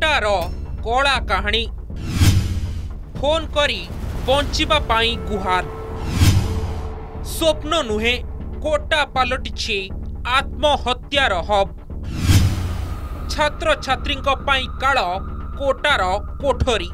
कोटार कला कहानी फोन करी बंचिबा पाई गुहार स्वप्न नुहे कोटा पलटिछि आत्महत्यार हब छात्र छात्री काल कोटार कोठरी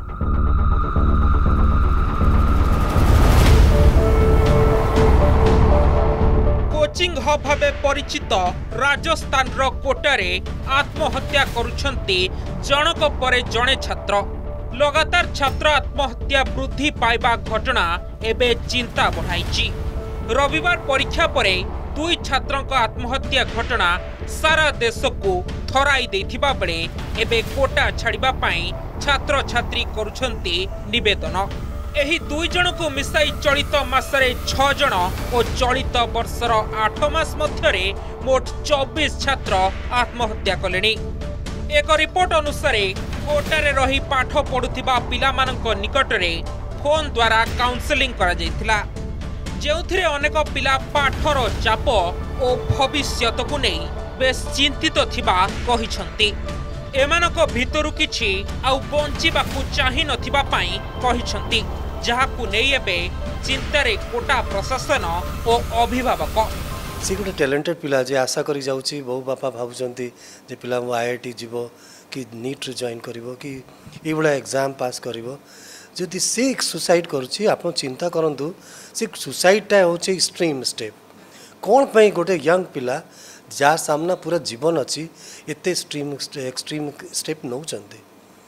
कोचिंग हब भावे परिचित राजस्थान रो कोटारे आत्महत्या करुछंती जनक परे जणे छात्र लगातार छात्र आत्महत्या वृद्धि पाइबा घटना एबे चिंता बढ़ाइछि। रविवार परीक्षा परे दुई छात्रों आत्महत्या घटना सारा देश को थराई देथिबा बेले एबे कोटा छाड़िबा पाई छात्र छात्री करुछंती निवेदन। एही दुई जन को मिसाई चलित मासरे 6 जन और चलित वर्षर 8 मास मध्यरे मोट 24 छात्र आत्महत्या कलेनी। एक रिपोर्ट अनुसार कोटारे रही पाठ पढ़ुथिबा पिलामानक निकटरे फोन द्वारा काउंसलिंग करा जायथिला जेउथिरे अनेक पिला पाठर चाप और भविष्यत को नहीं बेस चिंतित थिबा कहिसंती। एमानक भितरु किछि आउ बंचिबाकू चाहि नथिबा पाई कहिसंती जहाकू नै एबे चिंतारे कोटा प्रशासन और अभिभावक से गोटे टैलेंटेड पिला जे आशा करी जाउची बहु बापा भाबुचंती जे पिला मो आईआईटी जीवो कि नीट रे जॉइन करिवो कि ए बडा एग्जाम पास करिवो जदि से सुसाइड करूची आपण चिंता करंतु से सुसाइड टा होचे एक्सट्रीम स्टेप कोन पई गोटे यंग पिला जा सामना पूरा जीवन अच्छी एते एक्सट्रीम स्टेप नौ चंदे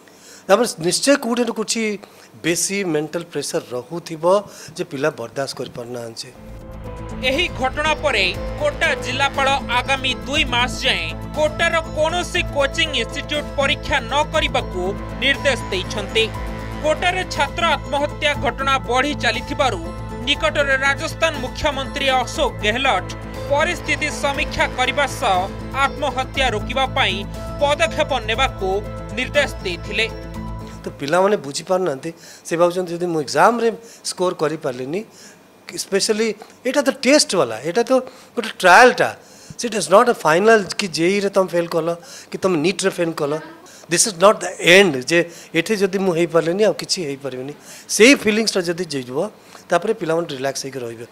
निश्चय कोटे कुछ बेसी मेंटल प्रेशर रहूथिबो जे पिला बर्दाश्त कर परना आंचे। एही घटना परे कोटा जिलापाल आगामी 2 मास जाए कोटार कोनोसी कोचिंग इंस्टीट्यूट परीक्षा न करिबाकू निर्देश दैछन्ते। कोटारे छात्र आत्महत्या घटना बढ़ी चलीथिबारु निकटरे राजस्थान मुख्यमंत्री अशोक गहलोत परिस्थिति समीक्षा करने सह आत्महत्या रोकिबा पाई पदक्षेप नेबाकू निर्देश देथिले। तो पिला माने बुझी पारनांती से भावचंती यदि मु एग्जाम रे स्कोर करि पारलिनी स्पेशली एटा तो टेस्ट वाला एटा तो गोटे ट्रायल टा it is not a final कि जेई रे तुम फेल कल कि तुम नीट रे फेल कल this is not the end जे एठे जदि मु हेई पारलिनी आ किछि हेई परबिनी सेही फीलिंग्स टा जदि जेइबो तापरे पिला मन रिलैक्स हेक रहिबे।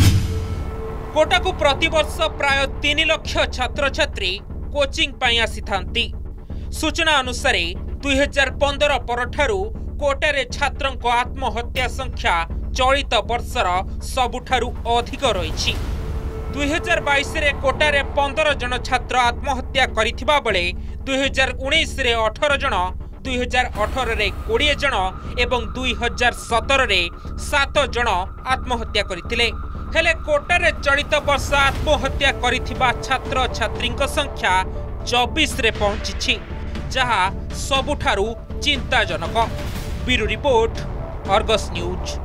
कोटा को प्रतिवर्ष प्राय 3 लाख छात्र छात्री कोचिंग पाई आसी थांती। सूचना अनुसार 2015 परठारु कोटारे छात्रों आत्महत्या संख्या चलित वर्षर सबुठारु अधिक रही। 2022 रे कोटारे 15 जन छात्र आत्महत्या करिथिबा बेले 2019 रे 18 जन 2018 रे 20 जन एवं 2017 रे 7 जन आत्महत्या करथिले। हेले कोटारे चलित वर्ष आत्महत्या करिथिबा छात्र छात्रींक संख्या 24 रे पहुंची जहा सबुठारु चिंताजनक। Bureau report Argus news.